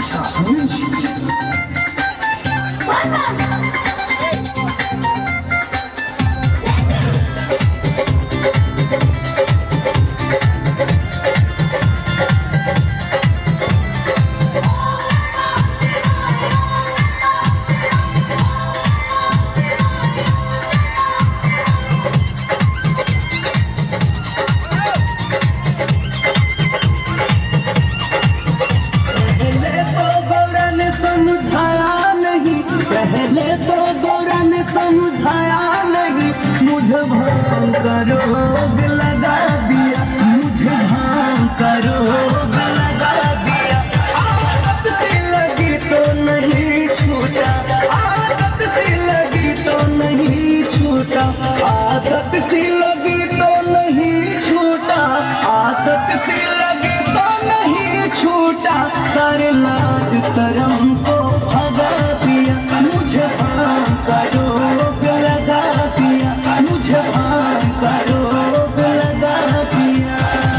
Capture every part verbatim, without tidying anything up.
समझाया नहीं, मुझे भांग का रोग लगा दिया, मुझे भांग का रोग लगा दिया। आदत सी लगी तो नहीं छूटा, आदत सी लगी तो नहीं छूटा, आदत सी लगी तो नहीं छूटा, आदत सी लगी तो नहीं छूटा। सारे लाज शर्म को भगा दिया, मुझे भांग का रोग लगा दिया, मुझे भांग का रोग लगा दिया।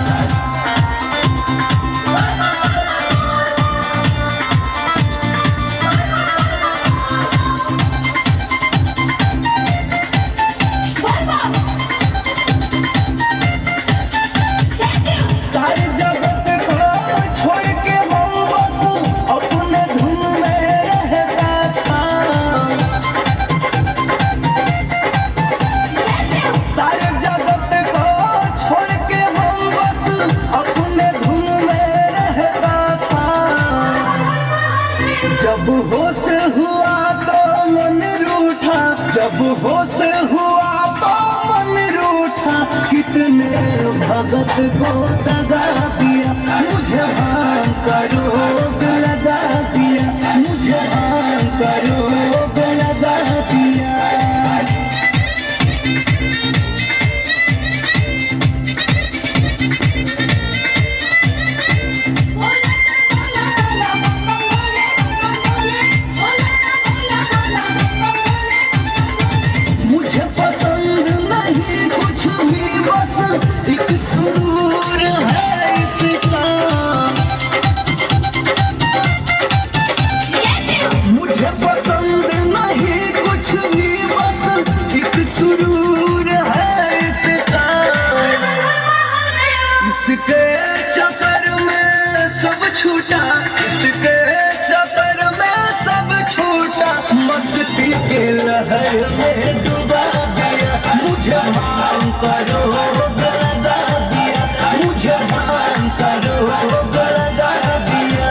सारी जगत को छोड़ के हम बस अपने धुन में रहता था। सारी जगत को छोड़ के हम बस अपने धुन में रहता था। जब होश हुआ तो मन रूठा, जब होश हुआ तो मन रूठा, कितने भगत को दगा दिया, मुझे भांग का रोग लगा दिया, मुझे भांग का रोग लगा दिया। मुझे पसंद नहीं कुछ भी, बस एक सुरूर है इसका। मुझे पसंद नहीं कुछ भी, बस एक सुरूर है इसका। इसके चक्कर में सब छूटा, इसके चक्कर में सब छूटा, मस्ती के लहर में डूबा दिया, मुझे भांग का रोग लगा दिया, मुझे भांग का रोग लगा दिया।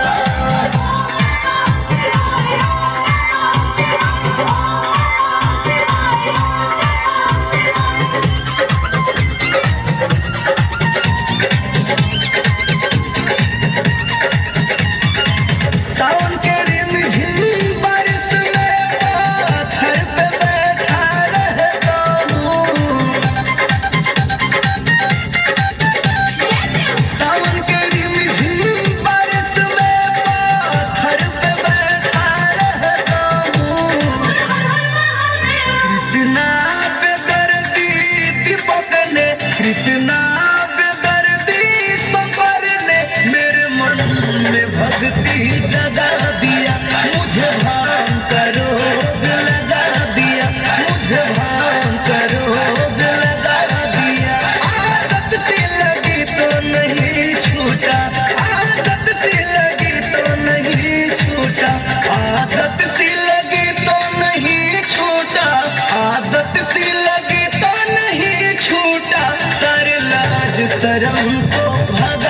सावन के रिमझिम बारिश में पत्थर पे बैठा रहता हूँ। सावन के रिमझिम बारिश में पत्थर पे बैठा रहता हूँ। कृष्णा पे दर्दी दीपक ने, कृष्णा पे दर्दी सफर ने मेरे मन में भक्ति जगा दिया, मुझे भांग का रोग लगा दिया, मुझे भांग का रोग लगा दिया। आदत सी लगी तो नहीं छूटा, आदत सी लगी तो नहीं छूटा, आदत सी लगी तो नहीं छूटा, आदत सी लगी तो नहीं छूटा। सारे लाज शर्म को भगा